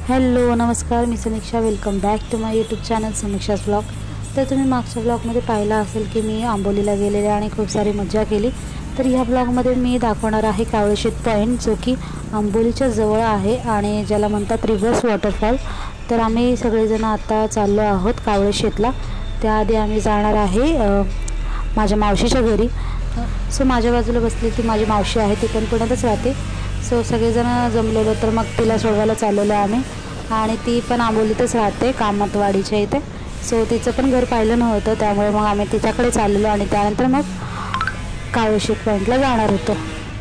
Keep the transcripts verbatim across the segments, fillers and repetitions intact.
Hello नमस्कार, मी Samiksha. Welcome back to my YouTube channel Samiksha's blog. तर तुम्ही मागच्या ब्लॉगमध्ये पाहिलं असेल की मी आंबोलीला गेलेले आणि खूप सारी मजा केली. तर ह्या ब्लॉगमध्ये मी दाखवणार आहे कावळेश्वर पॉईंट, जो की आंबोलीच्या जवळ आहे आणि ज्याला म्हणतात रिव्हर्स वॉटरफॉल. तर आम्ही सगळेजण आता चाललो आहोत कावळेश्वरला. त्याआधी आम्ही जाणार आहे माझ्या मावशीच्या घरी. सो माझ्या बाजूला बसली ती माझी मावशी आहे, ती पण पुण्यातच राहते. सो सगळेजण जमलेलो, तर मग तिला सोडवायला चाललेलो आम्ही. आणि ती पण आंबोलीतच राहते, कामतवाडीच्या इथे. सो तिचं पण घर पाहिलं नव्हतं, त्यामुळे मग आम्ही तिच्याकडे चाललेलो आणि त्यानंतर मग कावळेश्वर पॉईंटला जाणार होतो.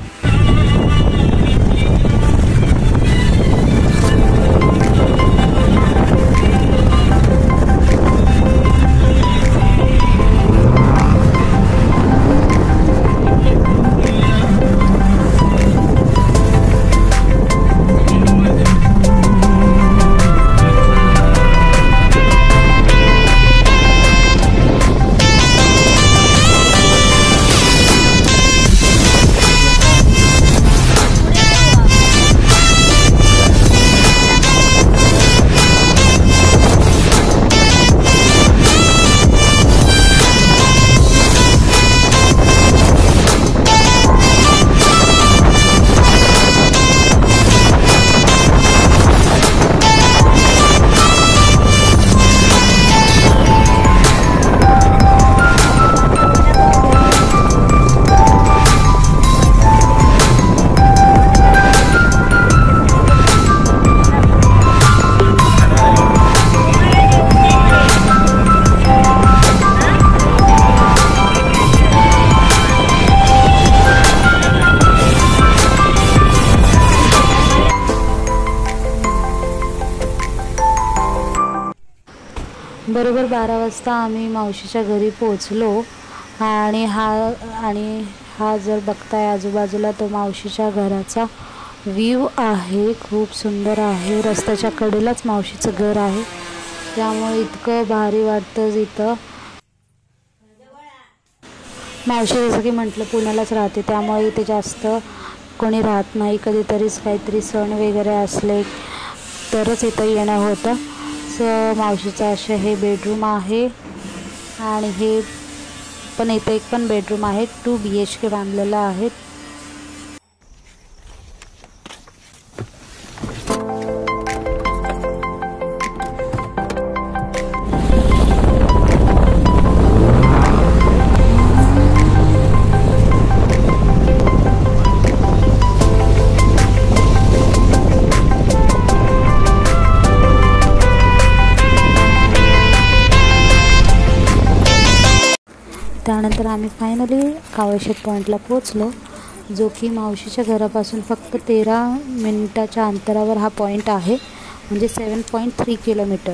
बरोबर बारा वाजता आम्ही मावशीच्या घरी पोचलो. आणि हा आणि हा जर बघताय आजूबाजूला, तो मावशीच्या घराचा व्ह्यू आहे. खूप सुंदर आहे. रस्त्याच्या कडेलाच मावशीचं घर आहे, त्यामुळे इतकं भारी वाटतं इथं. मावशी जसं की म्हटलं पुण्यालाच राहते, त्यामुळे इथे जास्त कोणी राहत नाही. कधीतरीच काहीतरी सण वगैरे असले तरच इथं येणं होतं. सो मावशीचं असे हे बेडरूम आहे आणि हे पण इथे एक पण बेडरूम आहे. टू बी एच के बांधलेलं आहे. त्यानंतर आम्ही फायनली कावळेश्वर पॉईंटला पोचलो, जो की मावशीच्या घरापासून फक्त तेरा मिनिटाच्या अंतरावर हा पॉईंट आहे, म्हणजे seven point three kilometre.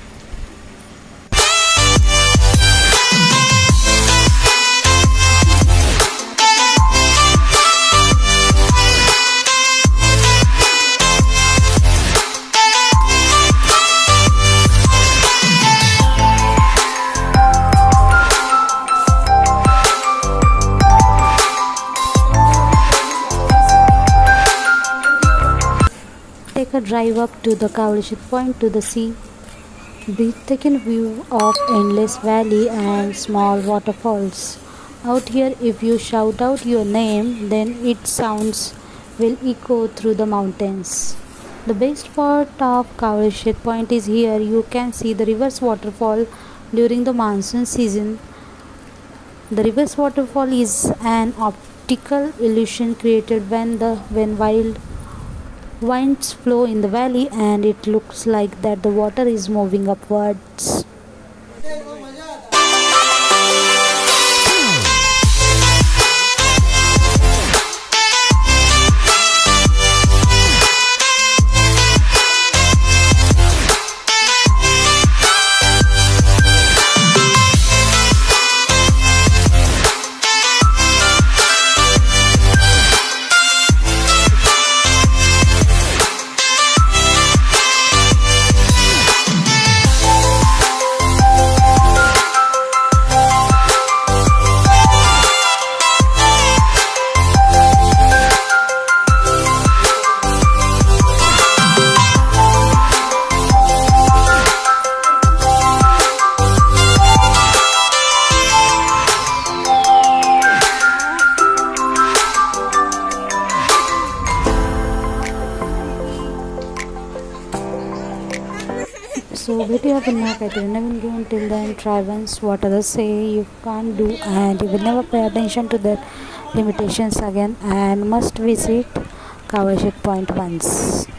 Take a drive up to the Kavaleshwar Point to the sea. Breathtaking view of endless valley and small waterfalls. Out here, if you shout out your name, then its sounds will echo through the mountains. The best part of Kavaleshwar Point is here you can see the reverse waterfall during the monsoon season. The reverse waterfall is an optical illusion created when the when wild winds flow in the valley and it looks like that the water is moving upwards. So भेटूया पुन्हा काहीतरी नवीन घेऊन. Till then try once what other say you can do and you will never pay attention to that limitations again and must visit Kawashik Point once.